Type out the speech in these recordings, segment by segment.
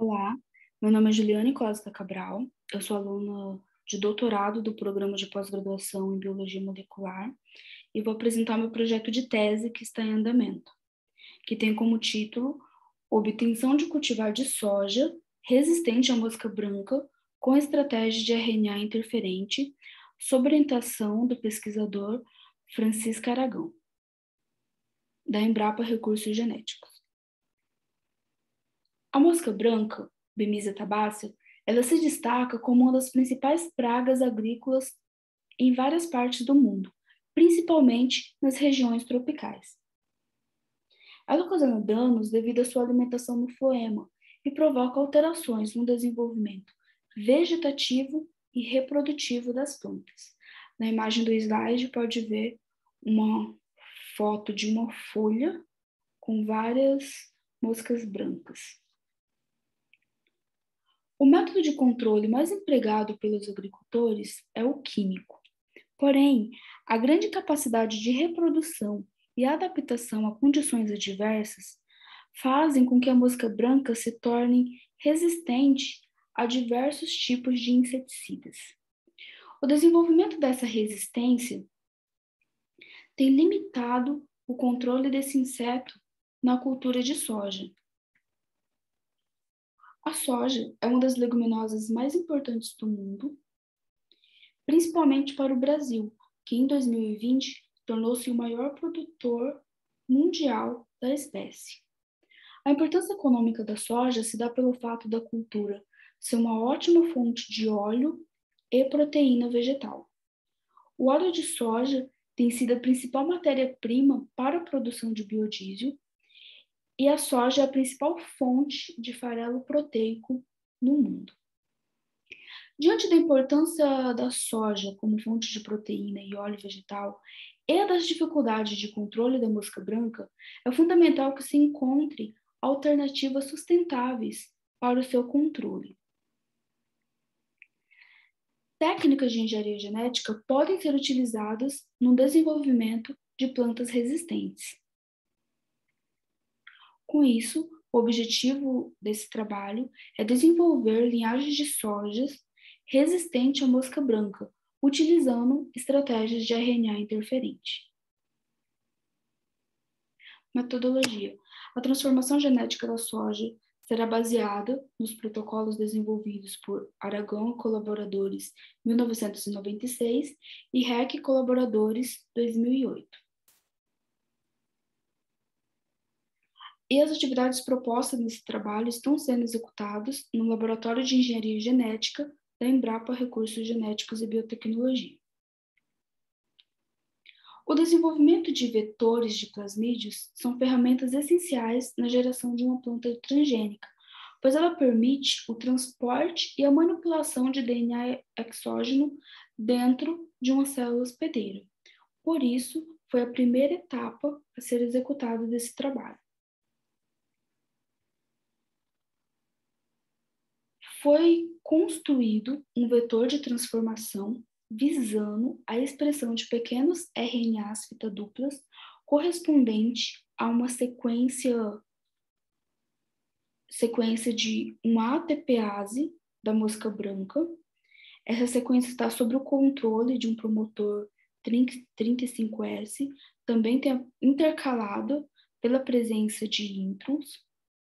Olá, meu nome é Juliane Costa Cabral, eu sou aluna de doutorado do Programa de Pós-Graduação em Biologia Molecular e vou apresentar meu projeto de tese que está em andamento, que tem como título Obtenção de cultivar de soja resistente à mosca branca com estratégia de RNA interferente, sob orientação do pesquisador Francisco Aragão, da Embrapa Recursos Genéticos. A mosca branca, Bemisia tabacia, ela se destaca como uma das principais pragas agrícolas em várias partes do mundo, principalmente nas regiões tropicais. Ela ocasiona danos devido à sua alimentação no floema e provoca alterações no desenvolvimento vegetativo e reprodutivo das plantas. Na imagem do slide pode ver uma foto de uma folha com várias moscas brancas. O método de controle mais empregado pelos agricultores é o químico. Porém, a grande capacidade de reprodução e adaptação a condições adversas fazem com que a mosca branca se torne resistente a diversos tipos de inseticidas. O desenvolvimento dessa resistência tem limitado o controle desse inseto na cultura de soja. A soja é uma das leguminosas mais importantes do mundo, principalmente para o Brasil, que em 2020 tornou-se o maior produtor mundial da espécie. A importância econômica da soja se dá pelo fato da cultura ser uma ótima fonte de óleo e proteína vegetal. O óleo de soja tem sido a principal matéria-prima para a produção de biodiesel, e a soja é a principal fonte de farelo proteico no mundo. Diante da importância da soja como fonte de proteína e óleo vegetal e das dificuldades de controle da mosca branca, é fundamental que se encontre alternativas sustentáveis para o seu controle. Técnicas de engenharia genética podem ser utilizadas no desenvolvimento de plantas resistentes. Com isso, o objetivo desse trabalho é desenvolver linhagens de sojas resistentes à mosca branca, utilizando estratégias de RNA interferente. Metodologia. A transformação genética da soja será baseada nos protocolos desenvolvidos por Aragão e colaboradores 1996 e Heck e colaboradores 2008. E as atividades propostas nesse trabalho estão sendo executadas no Laboratório de Engenharia Genética da Embrapa Recursos Genéticos e Biotecnologia. O desenvolvimento de vetores de plasmídeos são ferramentas essenciais na geração de uma planta transgênica, pois ela permite o transporte e a manipulação de DNA exógeno dentro de uma célula hospedeira. Por isso, foi a primeira etapa a ser executada desse trabalho. Foi construído um vetor de transformação visando a expressão de pequenos RNAs fita duplas correspondente a uma sequência de uma ATPase da mosca branca. Essa sequência está sob o controle de um promotor 35S, também intercalado pela presença de introns.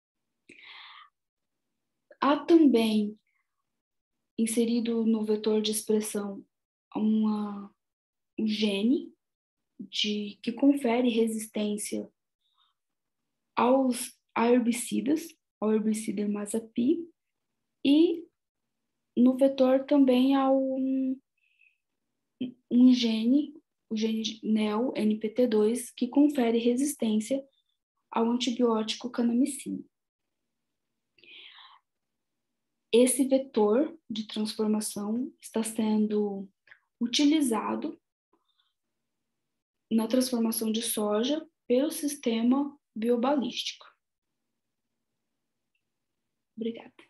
Há também inserido no vetor de expressão um gene que confere resistência a herbicidas, ao herbicida Masapi, e no vetor também há um gene, o gene NEO, NPT2, que confere resistência ao antibiótico kanamicina. Esse vetor de transformação está sendo utilizado na transformação de soja pelo sistema biobalístico. Obrigada.